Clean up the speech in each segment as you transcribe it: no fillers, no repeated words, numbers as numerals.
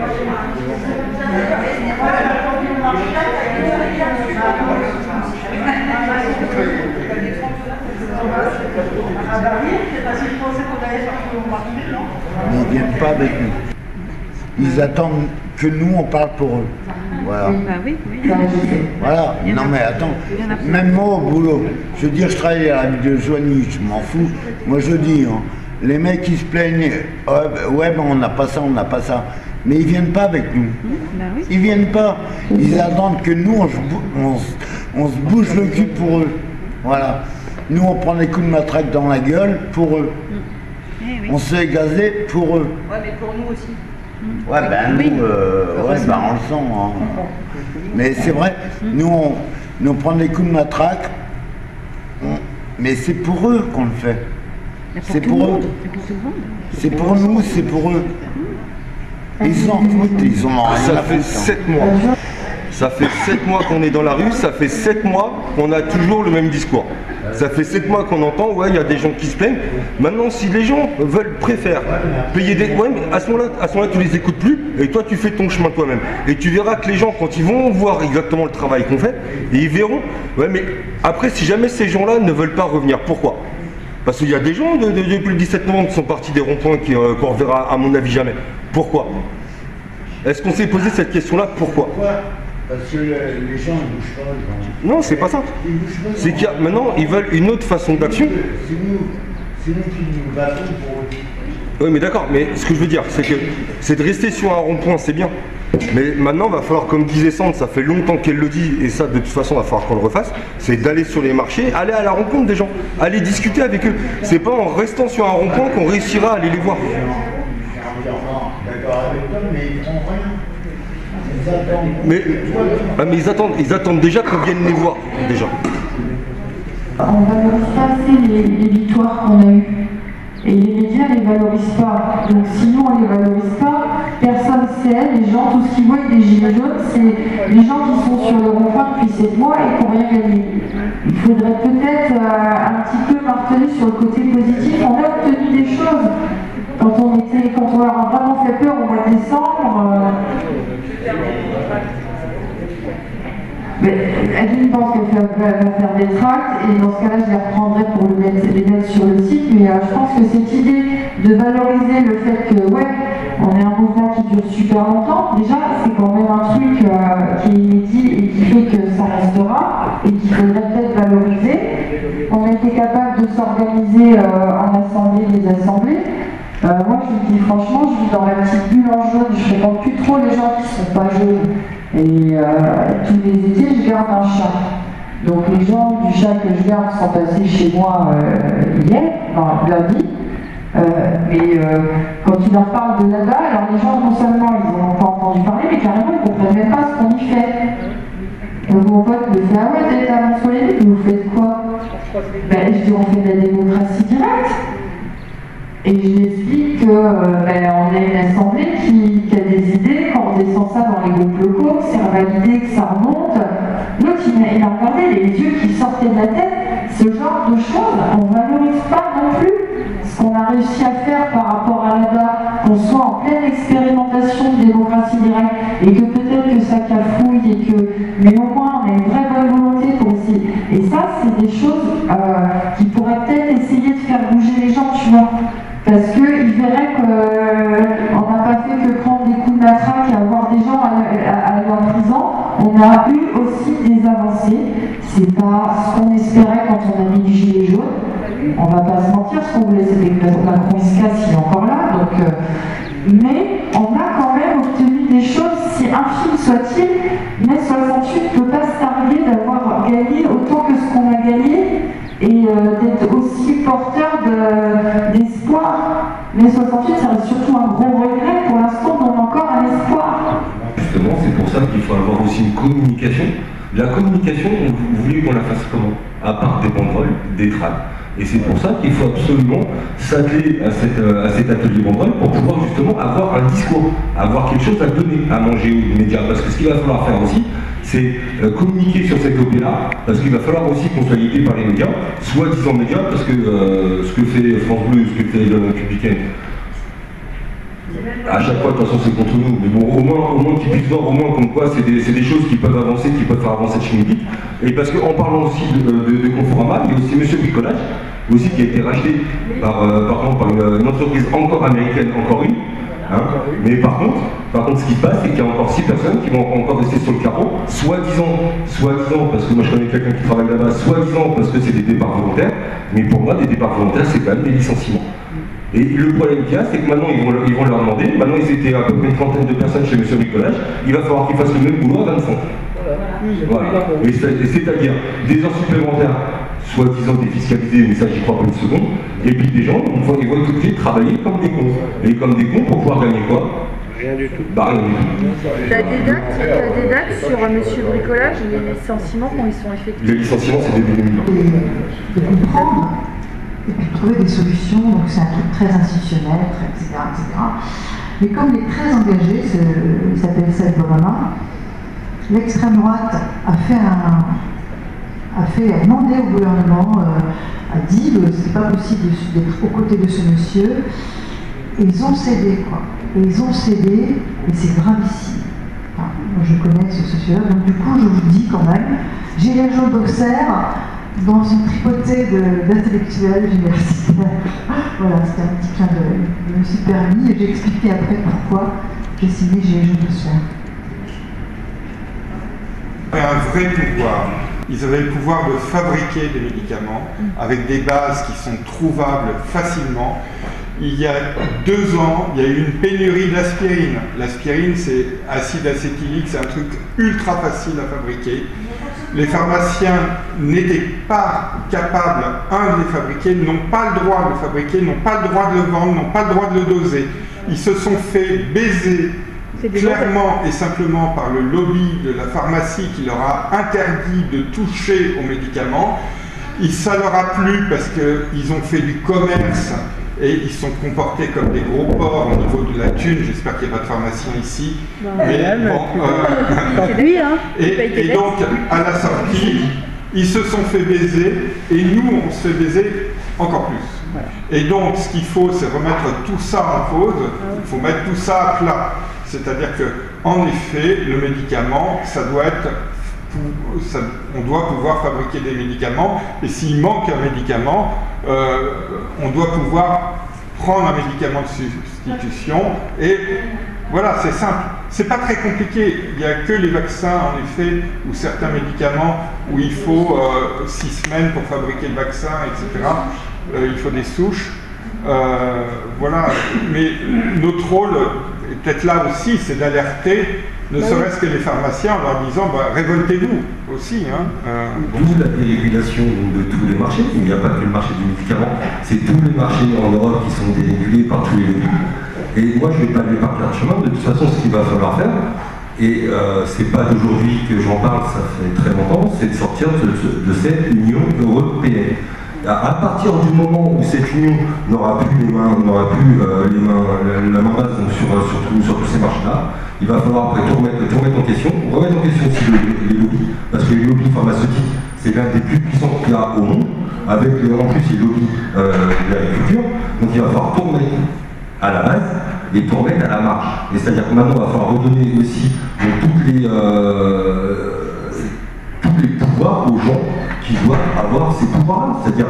Mais ils ne viennent pas avec nous. Ils attendent que nous on parle pour eux. Voilà. Bah oui, oui. Voilà. Non mais attends, même moi au boulot, je veux dire, je travaille à la vidéo-joignée, je m'en fous. Moi je dis, hein, les mecs qui se plaignent, ouais ben on n'a pas ça, on n'a pas ça. Mais ils viennent pas avec nous. Bah oui. Ils viennent pas. Ils attendent que nous on se bouge le cul pour eux. Voilà. Nous on prend des coups de matraque dans la gueule pour eux. Eh oui. On se fait gazer pour eux. Ouais, mais pour nous aussi. Ouais, ben Oui. nous, ouais, ben on le sent. Hein. Mais c'est vrai, nous on prend des coups de matraque, mais c'est pour eux qu'on le fait. C'est pour eux. C'est pour nous, c'est pour eux. Ils s'en foutent, ils ont rien Ça à fait foutre. 7 mois. Ça fait 7 mois qu'on est dans la rue, ça fait 7 mois qu'on a toujours le même discours. Ça fait 7 mois qu'on entend, ouais, il y a des gens qui se plaignent. Maintenant, si les gens préfèrent payer des... Ouais, mais à ce moment-là, tu les écoutes plus, et toi, tu fais ton chemin toi-même. Et tu verras que les gens, quand ils vont voir exactement le travail qu'on fait, et ils verront, ouais, mais après, si jamais ces gens-là ne veulent pas revenir, pourquoi? Parce qu'il y a des gens, depuis le 17 novembre, qui sont partis des ronds-points qu'on reverra, à mon avis, jamais. Pourquoi? Est-ce qu'on s'est posé cette question-là? Pourquoi? Parce que les gens ne bougent pas. Non, c'est pas ça. C'est qu'il y a maintenant, ils veulent une autre façon d'action. C'est nous qui nous battons pour eux. Oui, mais d'accord, mais ce que je veux dire, c'est de rester sur un rond-point, c'est bien. Mais maintenant, il va falloir, comme disait Sandre, ça fait longtemps qu'elle le dit, et ça, de toute façon, il va falloir qu'on le refasse, c'est d'aller sur les marchés, aller à la rencontre des gens, aller discuter avec eux. C'est pas en restant sur un rond-point qu'on réussira à aller les voir. D'accord avec toi, mais ils font rien. Mais ils attendent déjà qu'on vienne les voir, déjà. On valorise pas assez les victoires qu'on a eues. Et les médias ne les valorisent pas. Donc si nous on ne les valorise pas, personne ne sait. Les gens, tout ce qu'ils voient des gilets jaunes, c'est les gens qui sont sur le rond-point depuis 7 mois et qui n'ont rien gagné. Il faudrait peut-être un petit peu marteler sur le côté positif. On a obtenu des choses. Quand on leur a vraiment fait peur au mois de décembre, mais Adeline pense qu'elle va faire des tracts et dans ce cas-là je les reprendrai pour les mettre sur le site, mais je pense que cette idée de valoriser le fait que ouais, on est un mouvement qui dure super longtemps, déjà c'est quand même un truc qui est inédit et qui fait que ça restera et qu'il faudrait peut-être valoriser. On a été capable de s'organiser en assemblée, les assemblées. Moi je vous dis franchement, je vis dans la petite bulle en jaune, je ne fréquente plus trop les gens qui ne sont pas jaunes. Et tous les étés, je garde un chat. Donc les gens du chat que je garde sont passés chez moi hier, lundi. Mais quand tu leur parles de là-bas, alors les gens non seulement ils n'ont pas entendu parler, mais carrément ils ne comprennent même pas ce qu'on y fait. Donc mon pote me fait, ah ouais, t'es à Montsoleil, mais vous faites quoi? Ben, je dis, on fait de la démocratie directe. Et je lui explique qu'on est une assemblée qui a des idées, quand on descend ça dans les groupes locaux, que c'est invalidé, que ça remonte. L'autre, il a regardé les yeux qui sortaient de la tête. Ce genre de choses, on ne valorise pas non plus ce qu'on a réussi à faire par rapport à là-bas, qu'on soit en pleine expérimentation de démocratie directe, et que peut-être que ça cafouille, mais au moins on a une vraie bonne volonté pour essayer. Et ça, c'est des choses qui pourraient peut-être essayer de faire bouger les gens, tu vois. Parce qu'ils verraient qu'on n'a pas fait que prendre des coups de matraque et avoir des gens à aller en prison. On a eu aussi des avancées. C'est pas ce qu'on espérait quand on a mis du gilet jaune. On va pas se mentir, ce qu'on voulait c'était que Macron se casse, il est encore là. Donc, mais on a quand même obtenu des choses, si infimes soit-il. Mai 68 ne peut pas se targuer d'avoir gagné autant que ce qu'on a gagné. Et d'être aussi porteur d'espoir. Mais 68, ça reste surtout un gros regret. Pour l'instant, on a encore un espoir. Justement, c'est pour ça qu'il faut avoir aussi une communication. La communication, vous voulez qu'on la fasse comment? À part des banderoles, des tracts. Et c'est pour ça qu'il faut absolument s'atteler à cet atelier banderole pour pouvoir justement avoir un discours, avoir quelque chose à donner, à manger aux médias. Parce que ce qu'il va falloir faire aussi, c'est communiquer sur cette OP-là, parce qu'il va falloir aussi qu'on soit guidé par les médias, soi-disant médias, parce que ce que fait France Bleu, ce que fait la Républicaine, À chaque fois, de toute façon, c'est contre nous. Mais bon, au moins qu'ils puissent voir, au moins comme quoi, c'est des choses qui peuvent avancer, qui peuvent faire avancer le chimie. Et parce qu'en parlant aussi de Conforama, il y a aussi Monsieur Bricolage, aussi qui a été racheté par une entreprise encore américaine, encore une. Hein. Mais par contre, ce qui se passe, c'est qu'il y a encore 6 personnes qui vont encore rester sur le carreau, soi-disant, parce que moi je connais quelqu'un qui travaille là-bas, soi-disant parce que c'est des départs volontaires, mais pour moi, des départs volontaires, c'est quand même des licenciements. Et le problème qu'il y a, c'est que maintenant, ils vont leur demander, maintenant ils étaient à peu près une trentaine de personnes chez Monsieur Bricolage, il va falloir qu'ils fassent le même boulot à 25. Voilà. Et c'est-à-dire des heures supplémentaires, soi-disant défiscalisées, mais ça j'y crois pas une seconde, et puis des gens, ils vont être obligés de travailler comme des cons. Et comme des cons pour pouvoir gagner quoi? Rien du tout. Bah rien du tout. T'as des dates sur Monsieur Bricolage, les licenciements quand ils sont effectués? Les licenciements, c'est début 2020. De comprendre et puis de trouver des solutions, donc c'est un truc très institutionnel, etc., etc. Mais comme il est très engagé, il s'appelle Seth Obama, l'extrême droite a demandé au gouvernement, a dit que c'est pas possible d'être aux côtés de ce monsieur, et ils ont cédé, quoi. Et ils ont cédé, et c'est gravissime. Enfin, moi je connais ce sociologue, donc du coup je vous dis quand même, j'ai les jours d'Auxerre dans une tripotée d'intellectuels universitaires. Voilà, c'était un petit clin d'œil. Je me suis permis et j'ai expliqué après pourquoi j'ai signé Gilets jaunes d'Auxerre. Un vrai pouvoir. Ils avaient le pouvoir de fabriquer des médicaments avec des bases qui sont trouvables facilement. Il y a 2 ans, il y a eu une pénurie d'aspirine. L'aspirine, c'est acide acétylique, c'est un truc ultra facile à fabriquer. Les pharmaciens n'étaient pas capables, de les fabriquer, n'ont pas le droit de le fabriquer, n'ont pas le droit de le vendre, n'ont pas le droit de le doser. Ils se sont fait baiser clairement et simplement par le lobby de la pharmacie qui leur a interdit de toucher aux médicaments. Ça leur a plu parce qu'ils ont fait du commerce et ils sont comportés comme des gros porcs au niveau de la thune. J'espère qu'il n'y a pas de pharmacien ici. Et donc, à la sortie, ils se sont fait baiser et nous, on se fait baiser encore plus. Voilà. Et donc, ce qu'il faut, c'est remettre tout ça en cause. Il faut mettre tout ça à plat. C'est-à-dire qu'en effet, le médicament, on doit pouvoir fabriquer des médicaments, et s'il manque un médicament, on doit pouvoir prendre un médicament de substitution, et voilà, c'est simple. C'est pas très compliqué. Il n'y a que les vaccins, en effet, ou certains médicaments où il faut 6 semaines pour fabriquer le vaccin, etc. Il faut des souches. Voilà. Mais notre rôle, et peut-être là aussi, c'est d'alerter, ne serait-ce que les pharmaciens, en leur disant révoltez-vous aussi. D'où la dérégulation de tous les marchés. Il n'y a pas que le marché du médicament, c'est tous les marchés en Europe qui sont dérégulés par tous les lobbies. Et moi, je ne vais pas aller par le chemin. De toute façon, ce qu'il va falloir faire, et c'est pas d'aujourd'hui que j'en parle, ça fait très longtemps, c'est de sortir de cette Union européenne. À partir du moment où cette union n'aura plus la main base sur tous ces marchés-là, il va falloir après tout remettre en question, aussi les lobbies, parce que les lobbies pharmaceutiques, c'est l'un des plus puissants qu'il y a au monde, avec en plus les lobbies de l'agriculture, donc il va falloir tout remettre à la base et tout remettre à la marge. Et c'est-à-dire que maintenant, il va falloir redonner aussi tous les pouvoirs aux gens qui doivent avoir ces pouvoirs-là, c'est-à-dire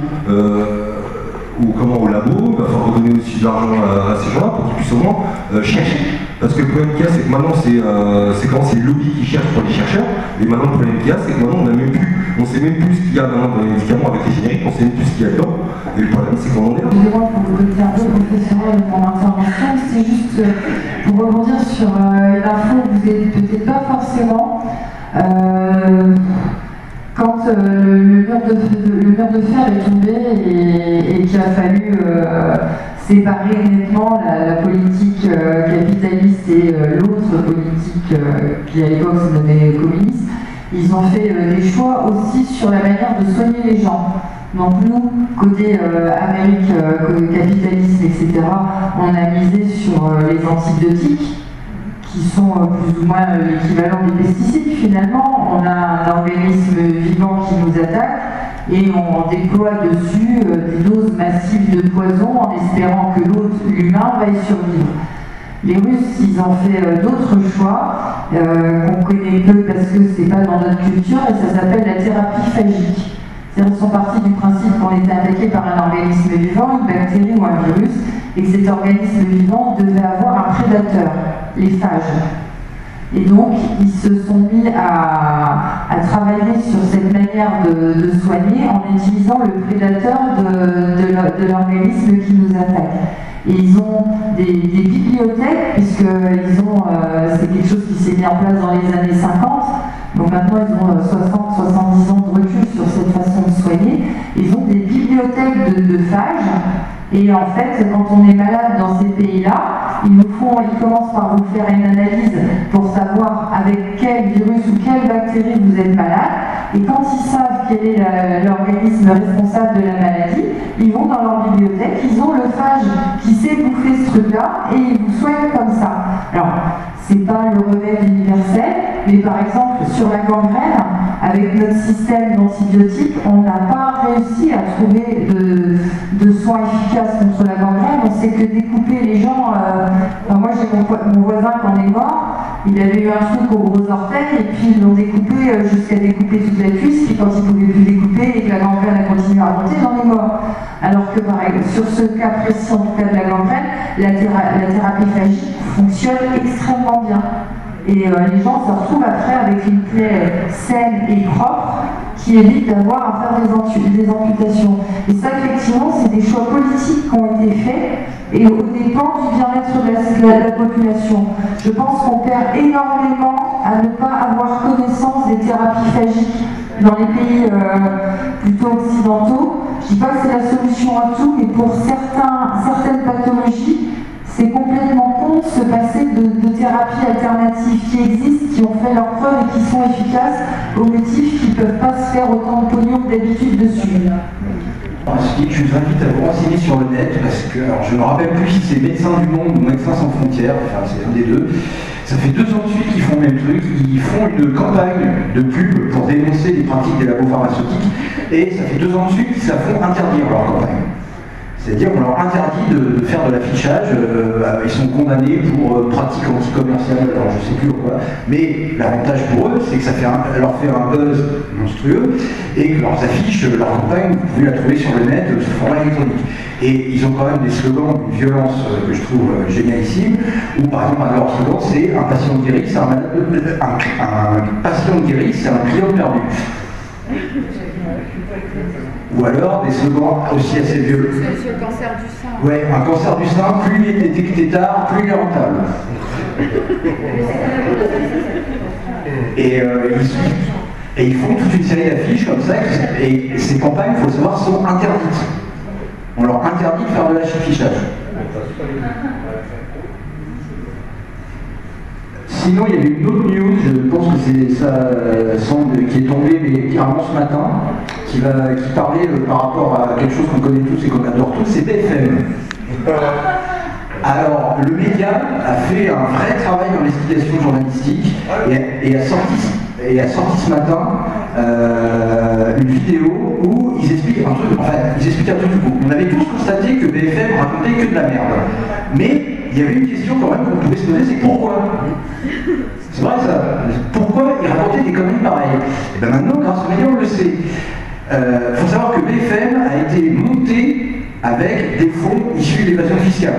au labo, il va falloir redonner aussi de l'argent à ces gens-là pour qu'ils puissent au moins chercher. Parce que le problème qu'il y a, c'est que maintenant, c'est le lobby qui cherche pour les chercheurs, et maintenant le problème qu'il y a, c'est que maintenant, on ne sait même plus ce qu'il y a maintenant dans les médicaments avec les génériques, on ne sait même plus ce qu'il y a dedans, et le problème, c'est qu'on en est là. Excusez-moi pour vous dire un peu professionnel de mon intervention, c'est juste pour rebondir sur une info que vous n'êtes peut-être pas forcément. Quand le mur de fer est tombé et qu'il a fallu séparer nettement la politique capitaliste et l'autre politique qui à l'époque se nommait communiste, ils ont fait des choix aussi sur la manière de soigner les gens. Donc nous, côté Amérique, capitalisme, etc., on a misé sur les antibiotiques, qui sont plus ou moins l'équivalent des pesticides finalement. On a un organisme vivant qui nous attaque, et on déploie dessus des doses massives de poison en espérant que l'humain va y survivre. Les Russes, ils ont fait d'autres choix qu'on connaît peu parce que c'est pas dans notre culture, et ça s'appelle la thérapie phagique. Ils sont partis du principe qu'on était attaqué par un organisme vivant, une bactérie ou un virus, et que cet organisme vivant devait avoir un prédateur, les phages. Et donc, ils se sont mis à travailler sur cette manière de soigner en utilisant le prédateur de l'organisme qui nous attaque. Et ils ont des bibliothèques, puisque c'est quelque chose qui s'est mis en place dans les années 50. Donc maintenant, ils ont 60-70 ans de recul sur cette façon de soigner. Ils ont des bibliothèques de phages. Et en fait, quand on est malade dans ces pays-là, ils commencent par vous faire une analyse pour savoir avec quel virus ou quelle bactérie vous êtes malade. Et quand ils savent quel est l'organisme responsable de la maladie, ils vont dans leur bibliothèque, ils ont le phage qui sait bouffer ce truc-là et ils vous soignent comme ça. Alors, c'est pas le remède universel, mais par exemple, sur la gangrène, avec notre système d'antibiotiques, on n'a pas réussi à trouver de soins efficaces contre la gangrène. On sait que découper les gens, moi j'ai mon voisin qui en est mort, il avait eu un truc au gros orteil et puis ils l'ont découpé jusqu'à découper toute la cuisse, puis quand il ne pouvait plus découper et que la gangrène a continué à monter, il en est mort. Alors que pareil, sur ce cas précis, en tout cas de la gangrène, la thérapie phagique fonctionne extrêmement bien. Et les gens se retrouvent après avec une plaie saine et propre qui évite d'avoir à faire des amputations. Et ça, effectivement, c'est des choix politiques qui ont été faits et au dépend du bien-être de la population. Je pense qu'on perd énormément à ne pas avoir connaissance des thérapies phagiques dans les pays plutôt occidentaux. Je ne dis pas que c'est la solution à tout, mais pour certaines pathologies, c'est complètement con de se passer de thérapies alternatives qui existent, qui ont fait leurs preuves et qui sont efficaces au motif qu'ils ne peuvent pas se faire autant de pognon que d'habitude dessus. Ensuite, je vous invite à vous renseigner sur le net, parce que alors, je ne me rappelle plus si c'est Médecins du Monde ou Médecins sans frontières, enfin c'est un des deux. Ça fait 2 ans de suite qu'ils font le même truc, ils font une campagne de pub pour dénoncer les pratiques des labos pharmaceutiques, et ça fait 2 ans de suite qu'ils se font interdire leur campagne. C'est-à-dire qu'on leur interdit de faire de l'affichage, ils sont condamnés pour pratiques anticommerciales, alors je ne sais plus pourquoi, mais l'avantage pour eux, c'est que ça leur fait un buzz monstrueux, et que leurs affiches, leur campagne, vous pouvez la trouver sur le net sous format électronique. Et ils ont quand même des slogans d'une violence que je trouve génialissime, où par exemple un de leurs slogans c'est un patient guéri, c'est un patient guéri, c'est un client perdu. Ou alors des slogans aussi assez vieux. Sur le cancer du sein. Ouais, un cancer du sein, plus il est détecté tard, plus il est rentable. Et ils font toute une série d'affiches comme ça, et ces campagnes, il faut savoir, sont interdites. On leur interdit de faire de l'affichage. Sinon, il y avait une autre news, je pense que c'est ça qui est tombée mais carrément ce matin, qui parlait par rapport à quelque chose qu'on connaît tous et qu'on adore tous, c'est BFM. Alors, le média a fait un vrai travail d'investigation journalistique et a sorti ce matin une vidéo où ils expliquent un truc, tout coup. On avait tous constaté que BFM racontait que de la merde. Mais il y avait une question quand même qu'on pouvait se poser, c'est pourquoi? C'est vrai ça. Pourquoi ils racontaient des conneries pareilles? Et bien maintenant, grâce aux médias, on le sait. Il faut savoir que BFM a été monté avec des fonds issus de l'évasion fiscale.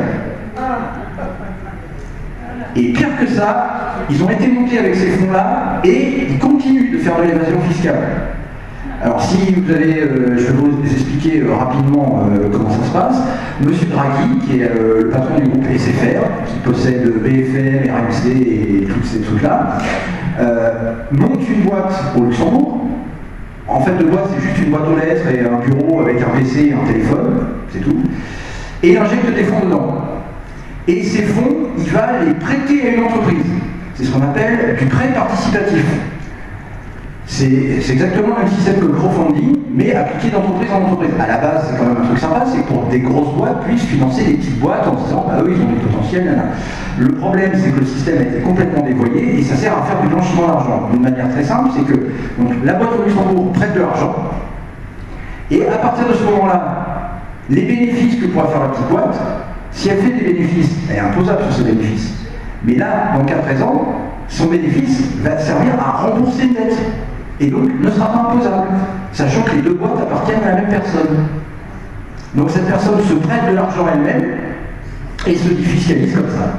Et pire que ça, ils ont été montés avec ces fonds-là et ils continuent de faire de l'évasion fiscale. Alors si vous avez, je vais vous expliquer rapidement comment ça se passe. Monsieur Draghi, qui est le patron du groupe SFR, qui possède BFM, RMC et tous ces trucs-là, monte une boîte au Luxembourg. En fait, de boîte, c'est juste une boîte aux lettres et un bureau avec un PC et un téléphone, c'est tout. Et il injecte des fonds dedans. Et ces fonds, il va les prêter à une entreprise. C'est ce qu'on appelle du prêt participatif. C'est exactement le même système que le crowdfunding, mais appliqué d'entreprise en entreprise. À la base, c'est quand même un truc sympa, c'est pour que des grosses boîtes puissent financer des petites boîtes en disant bah eux ils ont des potentiels, là. Le problème c'est que le système a été complètement dévoyé et ça sert à faire du blanchiment d'argent. D'une manière très simple, c'est que donc, la boîte au Luxembourg prête de l'argent Et à partir de ce moment-là, les bénéfices que pourra faire la petite boîte, si elle fait des bénéfices, elle est imposable sur ses bénéfices. Mais là, dans le cas présent, son bénéfice va servir à rembourser une dette. Et donc ne sera pas imposable, sachant que les deux boîtes appartiennent à la même personne. Donc cette personne se prête de l'argent elle-même et se défiscalise comme ça.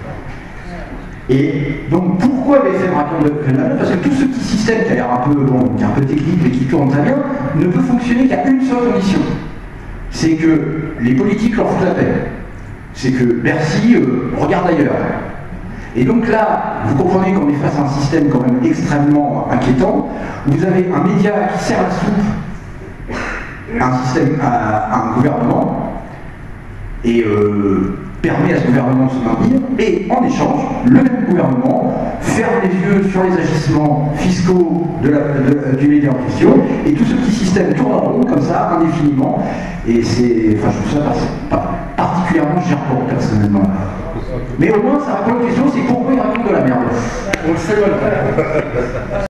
Et donc pourquoi l'effet braquant de Feynman? Parce que tout ce petit système qui a l'air un peu, bon, qui est un peu technique mais qui tourne très bien, ne peut fonctionner qu'à une seule condition. C'est que les politiques leur foutent la paix. C'est que Bercy regarde ailleurs. Et donc là, vous comprenez qu'on est face à un système quand même extrêmement inquiétant. Vous avez un média qui sert la soupe à un gouvernement et permet à ce gouvernement de se maintenir, et en échange, le même gouvernement ferme les yeux sur les agissements fiscaux du média en question, et tout ce petit système tourne en rond comme ça, indéfiniment, et c'est, enfin je trouve ça particulièrement gerbant personnellement. Mais au moins ça répond à une question, c'est pourquoi il raconte de la merde. On le sait maintenant.